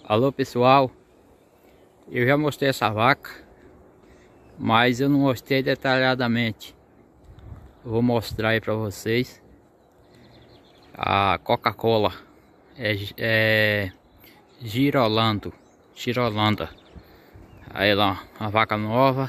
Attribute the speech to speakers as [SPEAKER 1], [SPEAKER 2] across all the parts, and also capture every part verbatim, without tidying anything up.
[SPEAKER 1] Alô pessoal, eu já mostrei essa vaca, mas eu não mostrei detalhadamente. Eu vou mostrar aí pra vocês. A Coca-Cola é, é Girolando, Girolanda. Aí lá, uma vaca nova.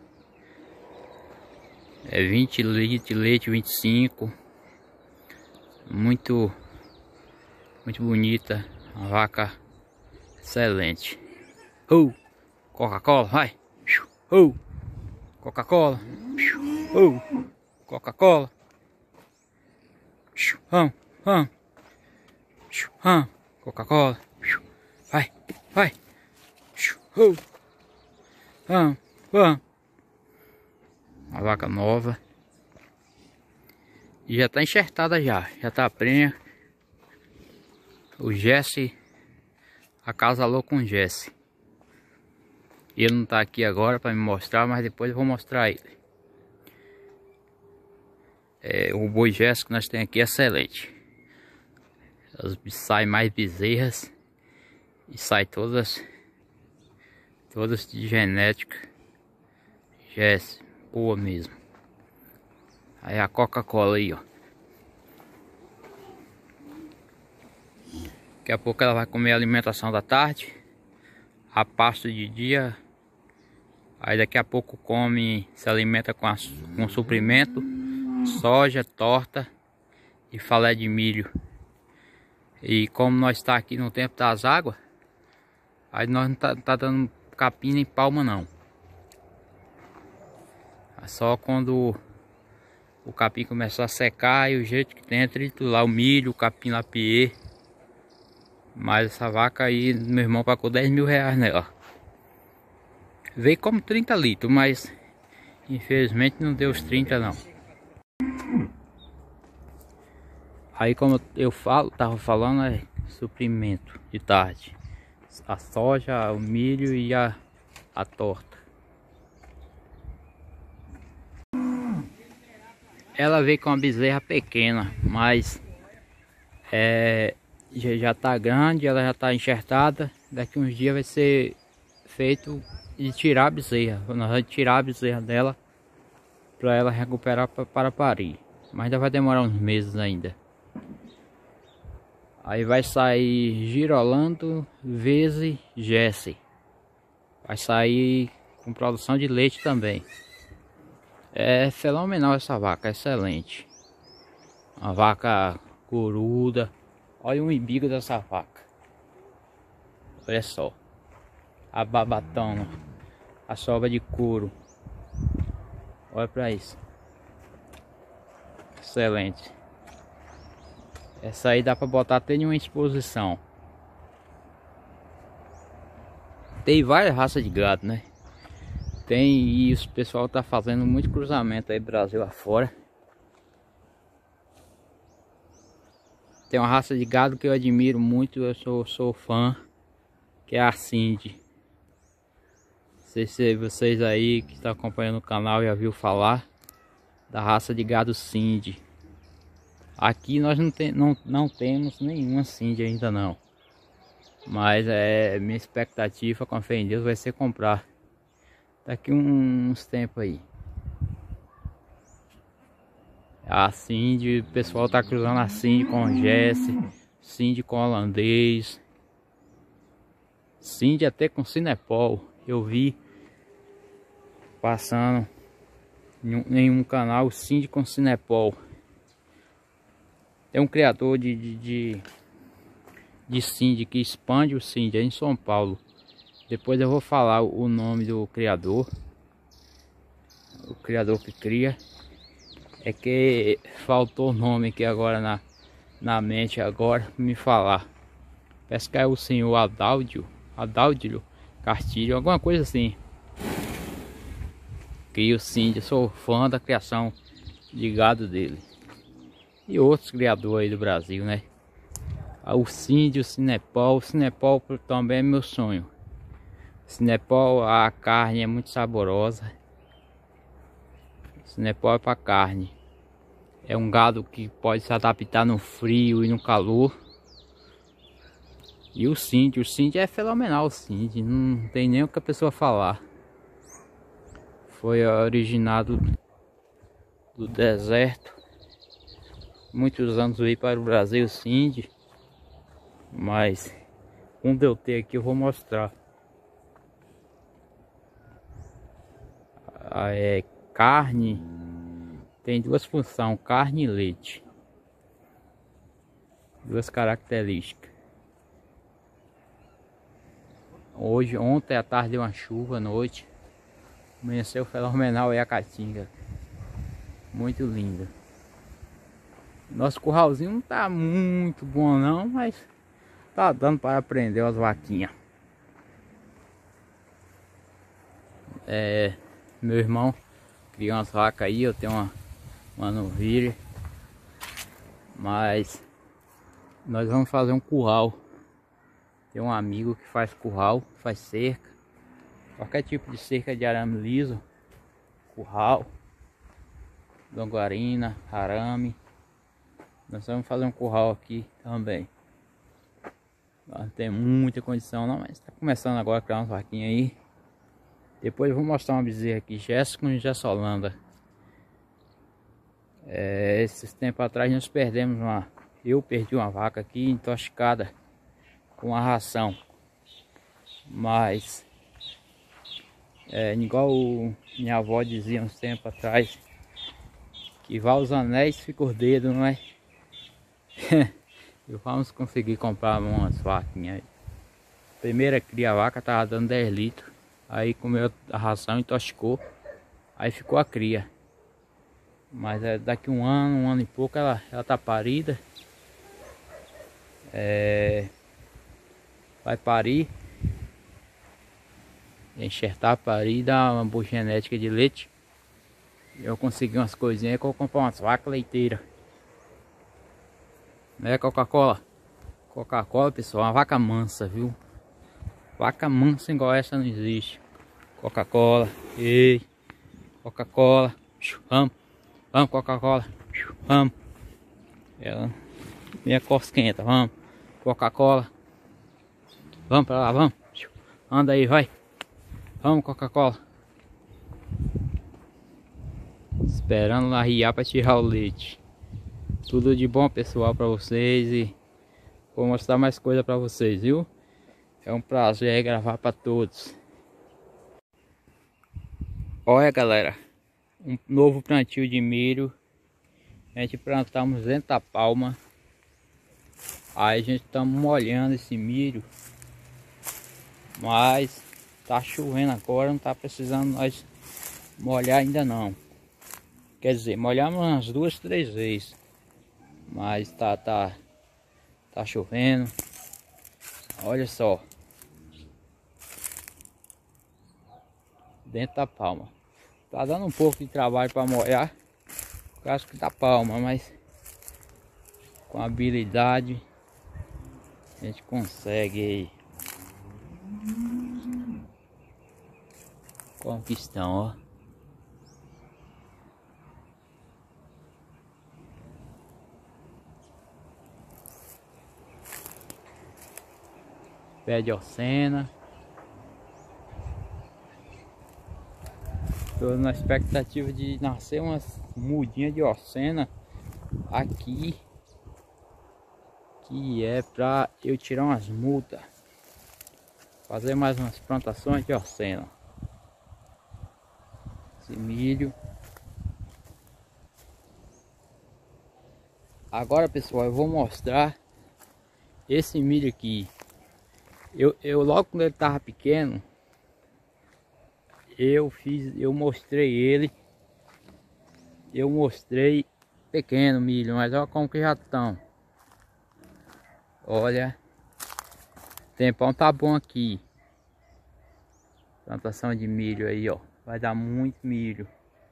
[SPEAKER 1] É vinte litros de leite, vinte e cinco. Muito, muito bonita. Uma vaca excelente. Uh, Coca-Cola, vai. Uh, Coca-Cola. Uh, Coca-Cola. Hum, hum. Hum, Coca-Cola. Vai, vai. Uh, hum, hum. Uma vaca nova. E já tá enxertada já. Já tá prenha. O Jesse acasalou com o Jesse. Ele não tá aqui agora para me mostrar, mas depois eu vou mostrar ele. É, o boi Jesse que nós temos aqui é excelente. As, sai mais bezerras. E sai todas Todas de genética Jesse, boa mesmo. Aí a Coca-Cola aí, ó. Daqui a pouco ela vai comer a alimentação da tarde, a pasto de dia. Aí daqui a pouco come, se alimenta com, a, com suprimento, soja, torta e falé de milho. E como nós está aqui no tempo das águas, aí nós não tá, tá dando capim nem palma não. É só quando o capim começar a secar e o jeito que tem triturar o milho, o capim lapier. Mas essa vaca aí, meu irmão pagou dez mil reais nela. Veio como trinta litros, mas infelizmente não deu os trinta não. Aí como eu falo, tava falando, é suprimento de tarde. A soja, o milho e a, a torta. Ela veio com uma bezerra pequena, mas é, já, já tá grande, ela já tá enxertada. Daqui uns dias vai ser feito de tirar a bezerra. Nós vamos tirar a bezerra dela para ela recuperar pra, para parir. Mas ainda vai demorar uns meses ainda. Aí vai sair Girolando vezes Jesse. Vai sair com produção de leite também. É fenomenal essa vaca, excelente. Uma vaca coruda. Olha o umbigo dessa vaca. Olha só. A babatona. A sobra de couro. Olha pra isso. Excelente. Essa aí dá pra botar até em uma exposição. Tem várias raças de gado, né? Tem, e o pessoal tá fazendo muito cruzamento aí Brasil afora. Tem uma raça de gado que eu admiro muito, eu sou, sou fã, que é a Cindy. Não sei se vocês aí que estão acompanhando o canal já viu falar da raça de gado Cindy. Aqui nós não, tem, não, não temos nenhuma Cindy ainda não. Mas é minha expectativa, com a fé em Deus, vai ser comprar daqui uns tempos aí. A Cindy, o pessoal tá cruzando a Cindy com Jesse, Cindy com holandês, Cindy até com Cinepol. Eu vi passando em um, em um canal Cindy com Cinepol. É um criador de, de, de, de Cindy que expande o Cindy em São Paulo. Depois eu vou falar o nome do criador. O criador que cria. É que faltou o nome aqui agora na, na mente agora me falar. Parece que é o senhor Adaldio. Adaldio Castilho, alguma coisa assim. Cria o Cindy. Eu sou fã da criação de gado dele. E outros criadores aí do Brasil, né? O Cindy, o Cinepol. O Cinepol também é meu sonho. O Cinepol, a carne é muito saborosa. O Cinepol é para carne. É um gado que pode se adaptar no frio e no calor. E o Cindy, o Cindy é fenomenal, o Cindy, não tem nem o que a pessoa falar. Foi originado do deserto. Muitos anos veio para o Brasil o Cindy. Mas quando eu ter aqui eu vou mostrar. Ah, é carne. Tem duas funções, carne e leite. Duas características. Hoje, ontem à tarde deu uma chuva, à noite. Amanheceu fenomenal aí a caatinga. Muito linda. Nosso curralzinho não tá muito bom não, mas tá dando para aprender as vaquinhas. É, meu irmão criou umas vacas aí, eu tenho uma, uma novilha. Mas nós vamos fazer um curral. Tem um amigo que faz curral, faz cerca. Qualquer tipo de cerca de arame liso. Curral. Longarina, arame. Nós vamos fazer um curral aqui também. Não tem muita condição não, mas está começando agora a criar umas vaquinhas aí. Depois eu vou mostrar uma bezerra aqui, Jéssica com Jessolanda. É, esses tempos atrás nós perdemos uma... Eu perdi uma vaca aqui intoxicada com a ração. Mas... É, igual o, minha avó dizia uns tempos atrás, que vai os anéis, fica os dedos, não é? E vamos conseguir comprar umas vaquinhas aí. Primeira cria a vaca tava dando dez litros. Aí comeu a ração, intoxicou. Aí ficou a cria. Mas é, daqui um ano, um ano e pouco ela, ela tá parida. É, vai parir. Enxertar, parir, dar uma boa genética de leite. Eu consegui umas coisinhas que eu vou comprar umas vacas leiteiras. Né, Coca-Cola? Coca-Cola, pessoal, uma vaca mansa, viu? Vaca mansa igual essa não existe. Coca-Cola, ei, Coca-Cola, vamos, vamos Coca-Cola, vamos. Ela, minha cosquenta, vamos, Coca-Cola. Vamos pra lá, vamos. Anda aí, vai. Vamos, Coca-Cola. Esperando lá riar para tirar o leite. Tudo de bom, pessoal, para vocês. E vou mostrar mais coisa para vocês, viu? É um prazer gravar para todos. Olha, galera. Um novo plantio de milho. A gente plantamos dentro da palma. Aí a gente está molhando esse milho. Mas tá chovendo agora, não tá precisando nós molhar ainda não. Quer dizer, molhamos umas duas, três vezes. Mas tá, tá, tá chovendo. Olha só. Dentro da palma. Tá dando um pouco de trabalho para molhar. Por causa que da palma, mas com habilidade a gente consegue aí. Como que estão, ó. Pé de ocena. Estou na expectativa de nascer umas mudinhas de ocena aqui. Que é pra eu tirar umas mudas. Fazer mais umas plantações de ocena. Esse milho. Agora, pessoal, eu vou mostrar esse milho aqui. Eu, eu logo quando ele tava pequeno, eu fiz, eu mostrei ele. Eu mostrei pequeno milho, mas olha como que já estão. Olha, o tempão tá bom aqui. Plantação de milho aí, ó. Vai dar muito milho.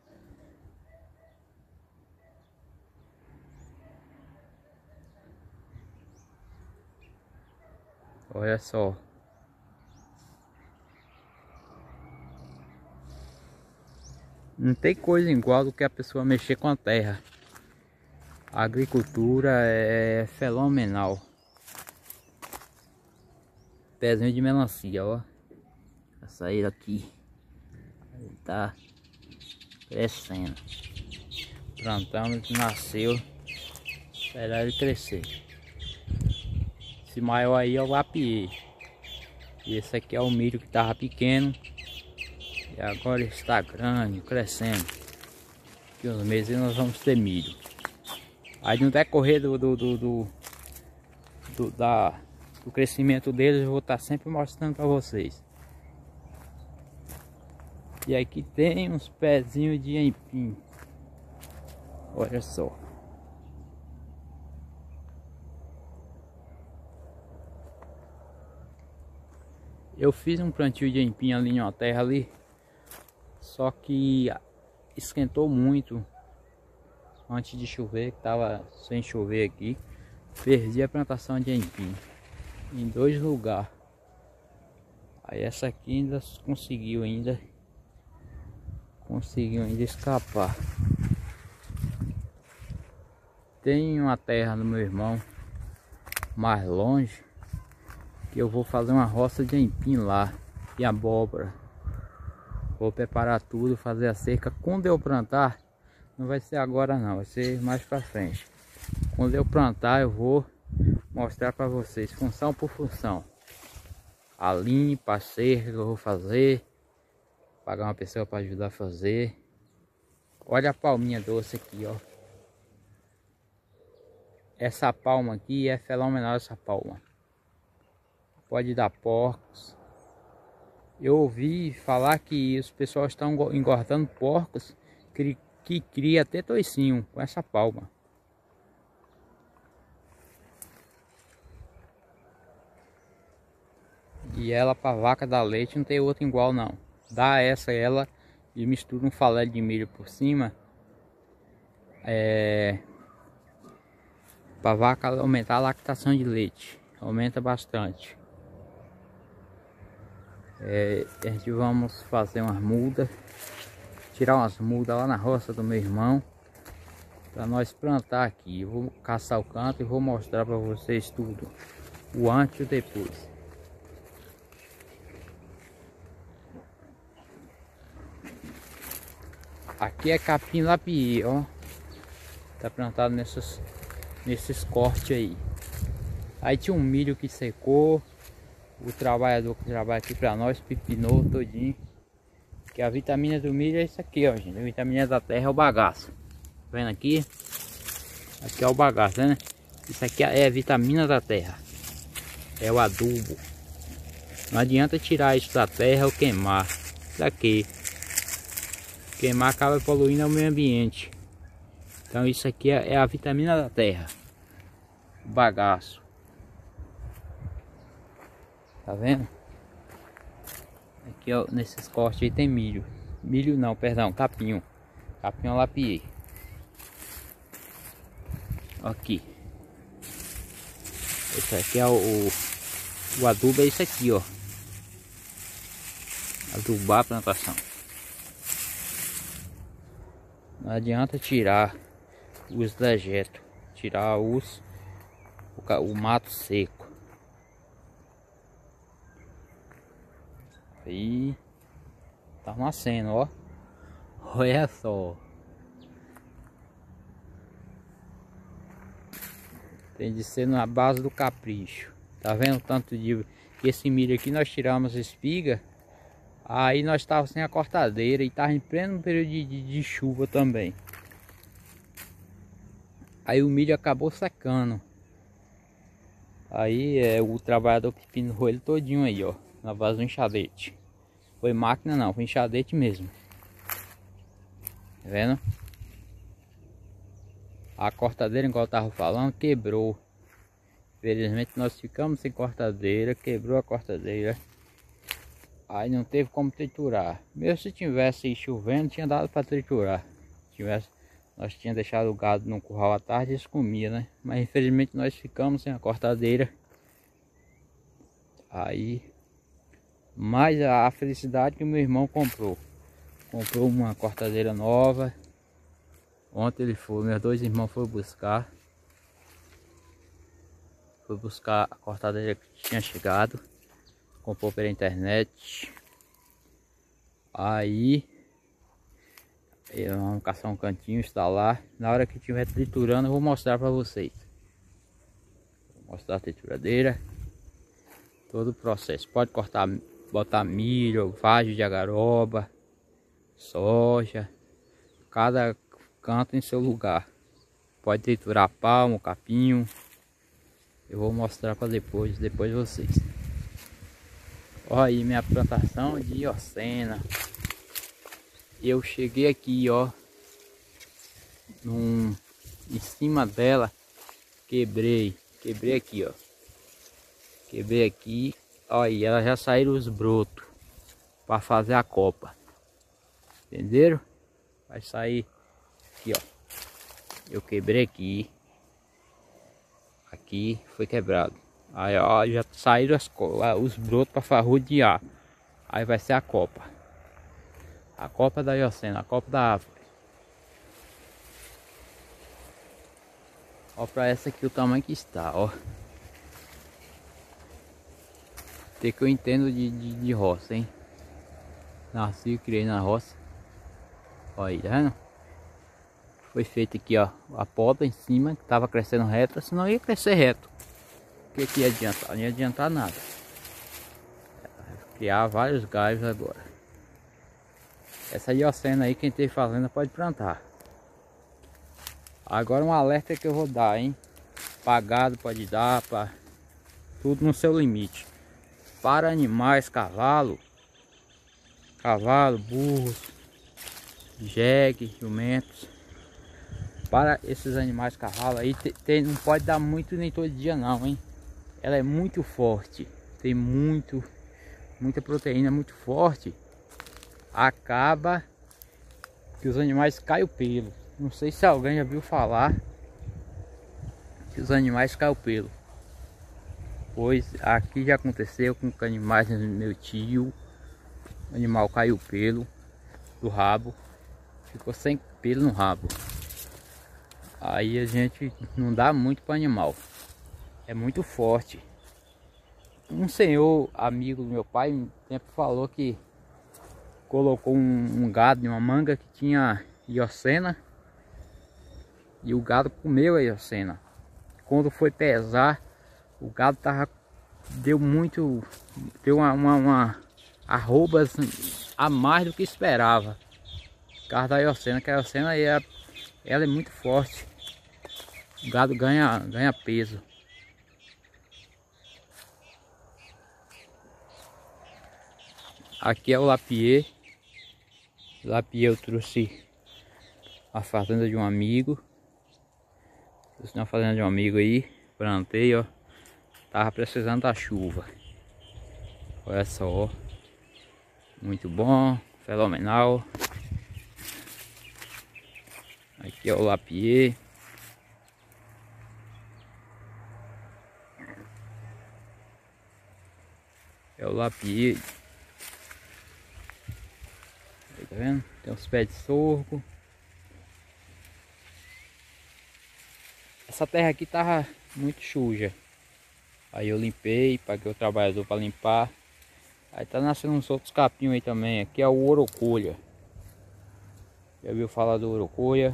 [SPEAKER 1] Olha só. Não tem coisa igual do que a pessoa mexer com a terra. A agricultura é fenomenal. pezinho de melancia, ó. Vai sair aqui. Ele tá crescendo. Plantamos, nasceu. Esperar ele crescer. Esse maior aí é o apiê. E esse aqui é o milho que tava pequeno. E agora está grande, crescendo. Daqui uns meses nós vamos ter milho. Aí no decorrer do, do, do, do, do, da, do crescimento deles eu vou estar sempre mostrando para vocês. E aqui tem uns pezinhos de aipim. Olha só. Eu fiz um plantio de aipim ali em uma terra ali. Só que esquentou muito antes de chover, que tava sem chover aqui. Perdi a plantação de aipim em dois lugares. Aí essa aqui ainda conseguiu ainda conseguiu ainda escapar. Tem uma terra do meu irmão mais longe que eu vou fazer uma roça de aipim lá e abóbora. Vou preparar tudo, fazer a cerca. Quando eu plantar, não vai ser agora não, vai ser mais pra frente. Quando eu plantar, eu vou mostrar para vocês, função por função. A limpa, a cerca que eu vou fazer. Pagar uma pessoa para ajudar a fazer. Olha a palminha doce aqui, ó. Essa palma aqui é fenomenal, essa palma. Pode dar porcos. Eu ouvi falar que os pessoal estão engordando porcos que, que cria até toicinho com essa palma. E ela para vaca dar leite não tem outra igual não. Dá essa ela e mistura um falé de milho por cima. É, para vaca aumentar a lactação de leite. Aumenta bastante. É, a gente vamos fazer umas mudas, tirar umas mudas lá na roça do meu irmão para nós plantar aqui. Eu vou caçar o canto e vou mostrar para vocês tudo, o antes e o depois. Aqui é capim lapiê, ó, tá plantado nessas, nesses cortes aí. Aí tinha um milho que secou. O trabalhador que trabalha aqui pra nós pepinou todinho. Que a vitamina do milho é isso aqui, ó, gente. A vitamina da terra é o bagaço. Tá vendo aqui? Aqui é o bagaço, né? Isso aqui é a vitamina da terra. É o adubo. Não adianta tirar isso da terra ou queimar. Pra quê? Queimar acaba poluindo o meio ambiente. Então isso aqui é, é a vitamina da terra. O bagaço. Tá vendo? Aqui ó, nesses cortes aí tem milho. Milho não, perdão, capinho. Capinho lapiê. Aqui. Esse aqui é o, o, o adubo, é isso aqui, ó. Adubar a plantação. Não adianta tirar os dejetos. Tirar os, o, o mato seco. Aí tá nascendo, ó. Olha só. Tem de ser na base do capricho. Tá vendo o tanto de... Esse milho aqui nós tiramos espiga. Aí nós estávamos sem a cortadeira e tava em pleno período de, de, de chuva também. Aí o milho acabou secando. Aí é, o trabalhador pepinou ele todinho aí, ó. Na base do enxadete. Foi máquina não, foi enxadete mesmo. Tá vendo? A cortadeira, igual eu tava falando, quebrou. Infelizmente nós ficamos sem cortadeira, quebrou a cortadeira. Aí não teve como triturar. Mesmo se tivesse chovendo, tinha dado para triturar. Se tivesse, nós tínhamos deixado o gado no curral à tarde e eles comiam, né? Mas infelizmente nós ficamos sem a cortadeira. Aí... Mas a felicidade que meu irmão comprou. Comprou uma cortadeira nova. Ontem ele foi, meus dois irmãos foram buscar. Foi buscar a cortadeira que tinha chegado. comprou pela internet. Aí vamos caçar um cantinho, instalar. Na hora que estiver triturando eu vou mostrar para vocês. Vou mostrar a trituradeira, todo o processo. Pode cortar, botar milho, vagem de agaroba, soja, cada canto em seu lugar. Pode triturar palmo, capinho. Eu vou mostrar para depois, depois vocês. Olha aí minha plantação de Iocena. Eu cheguei aqui, ó, num, em cima dela, quebrei, quebrei aqui, ó, quebrei aqui, ó, e ela já saíram os brotos para fazer a copa, entenderam? Vai sair aqui, ó, eu quebrei aqui, aqui foi quebrado, aí ó, já saíram as, os brotos para farrudear, aí vai ser a copa. A copa da Iocena, a copa da árvore. Ó pra essa aqui o tamanho que está, ó. Tem que eu entendo de, de, de roça, hein. Nasci e criei na roça. Ó aí, tá vendo? Foi feito aqui, ó, a poda em cima, que tava crescendo reto, senão ia crescer reto. O que que ia adiantar? Não ia adiantar nada. Criar vários galhos agora. Essa Iocena aí, quem tem fazenda pode plantar. Agora um alerta que eu vou dar, hein. Pagado pode dar, para tudo no seu limite. Para animais, cavalo, cavalo, burros, jegue, jumentos. Para esses animais, cavalo aí, tem, tem, não pode dar muito nem todo dia não, hein. Ela é muito forte, tem muito, muita proteína, muito forte. Acaba que os animais caem o pelo. Não sei se alguém já viu falar que os animais caem o pelo. Pois aqui já aconteceu com animais do meu tio. O animal caiu o pelo do rabo, ficou sem pelo no rabo. Aí a gente não dá muito para animal, é muito forte. Um senhor amigo do meu pai um tempo falou que colocou um, um gado em uma manga que tinha Iocena e o gado comeu a Iocena. Quando foi pesar, o gado tava, deu muito, deu uma, uma, uma arrobas a mais do que esperava. Por causa da Iocena, que a Iocena é, ela é muito forte. O gado ganha, ganha peso. Aqui é o lapier. Lapier eu trouxe a fazenda de um amigo. Trouxe na fazenda de um amigo aí. Plantei, ó. Tava precisando da chuva. Olha só, ó. Muito bom, fenomenal. Aqui é o lapier. É o lapier. Aí, tá vendo? Tem uns pés de sorgo. Essa terra aqui tava muito suja. Aí eu limpei, paguei o trabalhador para limpar. Aí tá nascendo uns outros capinhos aí também. Aqui é o orocolha. Já ouviu falar do orocolha?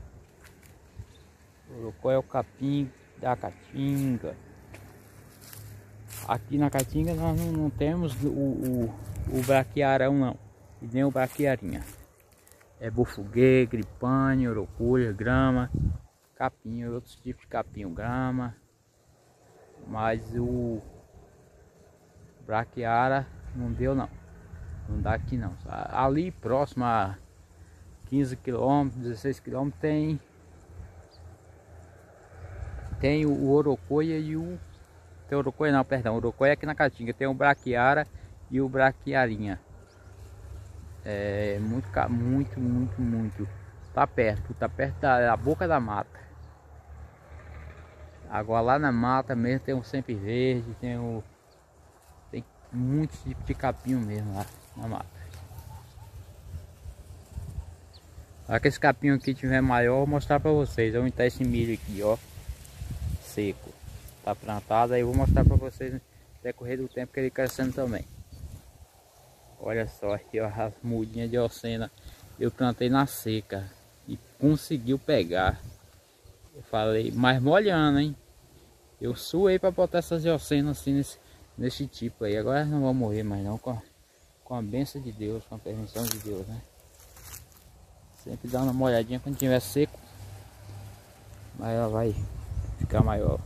[SPEAKER 1] O orocolha é o capim da caatinga. Aqui na caatinga nós não, não temos o, o, o braquiarão não. E nem o braquiarinha. É bufuguê, gripane, orocolha, grama, capim, outros tipos de capim, grama. Mas o braquiara não deu não. Não dá aqui não. Ali próximo a quinze quilômetros, dezesseis quilômetros tem tem o, o orocolha e o tem o orocolha não, perdão, o orocolha é aqui na caatinga, tem o braquiara e o braquiarinha. É muito, muito, muito, muito. Tá perto, tá perto da, da boca da mata. Agora lá na mata mesmo tem o sempre verde, tem o tem muitos tipos de capinho mesmo lá na mata. Lá que esse capinho aqui tiver maior, eu vou mostrar pra vocês. Onde tá esse milho aqui, ó, seco. Tá plantado, aí eu vou mostrar pra vocês decorrer do tempo que ele crescendo também. Olha só aqui, ó, as mudinhas de ocena. Eu plantei na seca e conseguiu pegar. Eu falei, mas molhando, hein? Eu suei para botar essas ocenas assim nesse, nesse tipo aí. Agora não vão morrer mais não, com a, com a bênção de Deus, com a permissão de Deus, né? Sempre dá uma molhadinha quando tiver seco. Mas ela vai ficar maior.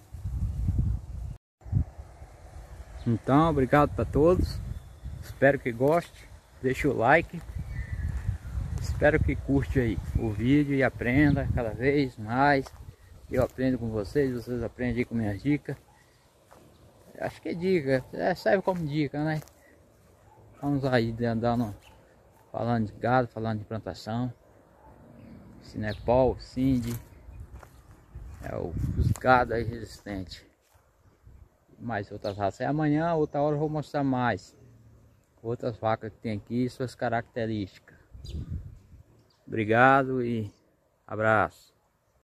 [SPEAKER 1] Então, obrigado para todos. Espero que goste. Deixa o like. Espero que curte aí o vídeo e aprenda cada vez mais. Eu aprendo com vocês, vocês aprendem com minhas dicas. Acho que é dica, é, serve como dica, né? Vamos aí andando, falando de gado, falando de plantação. Sinepol, Cindy, é o, os gado aí resistentes. Mais outras raças. E amanhã, outra hora eu vou mostrar mais outras vacas que tem aqui e suas características. Obrigado e abraço.